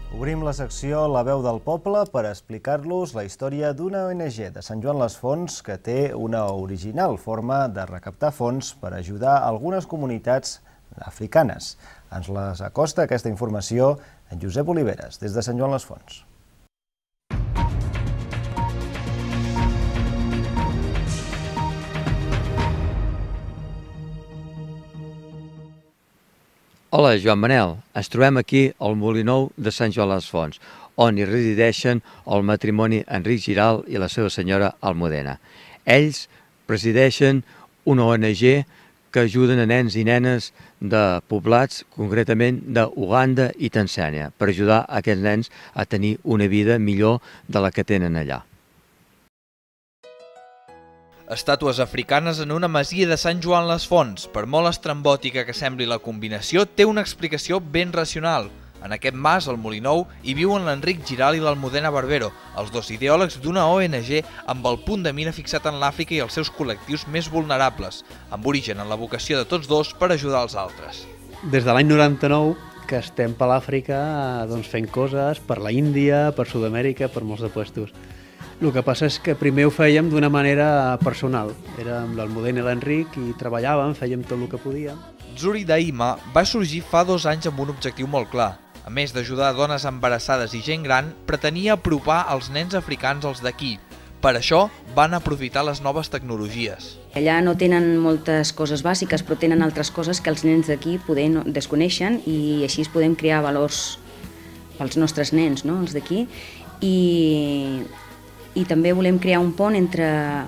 Obrim la secció La veu del poble per explicar-los la història d'una ONG de Sant Joan les Fonts que té una original forma de recaptar fons per ajudar algunes comunitats africanes. Ens les acosta aquesta informació en Josep Oliveres, des de Sant Joan les Fonts. Hola, Joan Manel. Ens trobem aquí al Molí Nou de Sant Joan les Fonts, on hi resideixen el matrimoni Enric Giral i la seva senyora Almudena. Ells presideixen una ONG que ajuden a nens i nenes de poblats, concretament d'Uganda i Tanzània, per ajudar a aquests nens a tenir una vida millor de la que tenen allà. Estàtues africanes en una masia de Sant Joan les Fonts. Per molt estrambòtica que sembli la combinació, té una explicació ben racional. En aquest mas, al Molí Nou, hi viuen l'Enric Giral i l'Almudena Barbero, els dos ideòlegs d'una ONG amb el punt de mira fixat en l'Àfrica i els seus col·lectius més vulnerables, amb origen en la vocació de tots dos per ajudar els altres. Des de l'any 99 que estem per l'Àfrica fent coses per la Índia, per Sud-amèrica, per molts de puestos. El que passa és que primer ho fèiem d'una manera personal. Érem l'Almudena i l'Enric i treballàvem, fèiem tot el que podíem. Zuri Daima va sorgir fa 2 anys amb un objectiu molt clar. A més d'ajudar dones embarassades i gent gran, pretenia apropar els nens africans als d'aquí. Per això van aprofitar les noves tecnologies. Allà no tenen moltes coses bàsiques, però tenen altres coses que els nens d'aquí desconeixen i així podem crear valors pels nostres nens, no? Els d'aquí. I també volem crear un pont entre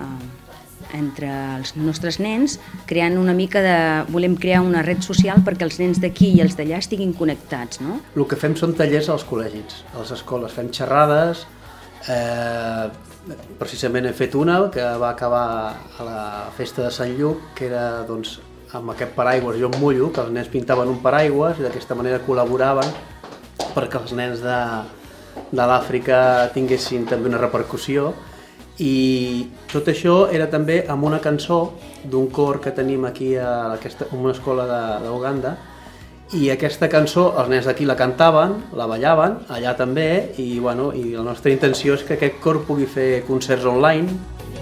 els nostres nens, creant una mica de... Volem crear una red social perquè els nens d'aquí i els d'allà estiguin connectats, no? El que fem són tallers als col·legis, a les escoles. Fem xerrades, precisament hem fet una que va acabar a la festa de Sant Lluc, que era amb aquest paraigües jo em mullo, que els nens pintaven un paraigües i d'aquesta manera col·laboraven perquè els nens de l'Àfrica tinguessin també una repercussió, i tot això era també amb una cançó d'un cor que tenim aquí a una escola d'Uganda, i aquesta cançó els nens d'aquí la cantaven, la ballaven, allà també, i la nostra intenció és que aquest cor pugui fer concerts online.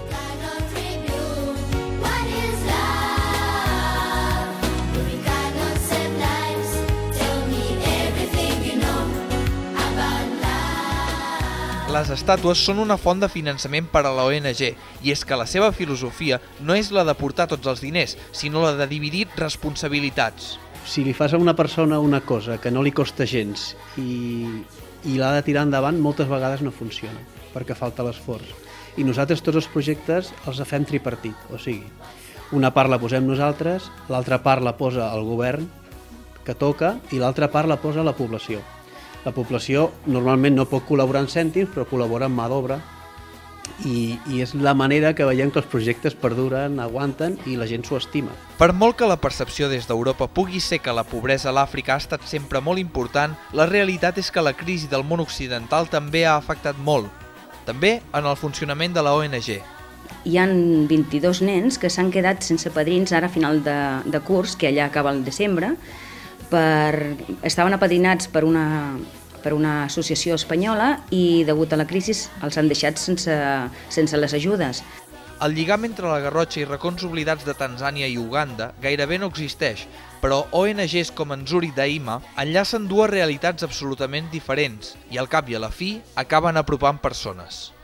Les estàtues són una font de finançament per a la ONG, i és que la seva filosofia no és la de portar tots els diners, sinó la de dividir responsabilitats. Si li fas a una persona una cosa que no li costa gens i l'ha de tirar endavant, moltes vegades no funciona, perquè falta l'esforç. I nosaltres tots els projectes els fem tripartit, o sigui, una part la posem nosaltres, l'altra part la posa el govern que toca i l'altra part la posa la població. La població normalment no pot col·laborar en cèntims, però col·labora en mà d'obra i és la manera que veiem que els projectes perduren, aguanten i la gent s'ho estima. Per molt que la percepció des d'Europa pugui ser que la pobresa a l'Àfrica ha estat sempre molt important, la realitat és que la crisi del món occidental també ha afectat molt, també en el funcionament de la ONG. Hi ha 22 nens que s'han quedat sense padrins ara a final de curs, que allà acaba el desembre. Estaven apadrinats per una associació espanyola i, degut a la crisi, els han deixat sense les ajudes. El lligam entre la Garrotxa i racons oblidats de Tanzània i Uganda gairebé no existeix, però ONGs com en Zuri Daima enllacen dues realitats absolutament diferents i, al cap i a la fi, acaben apropant persones.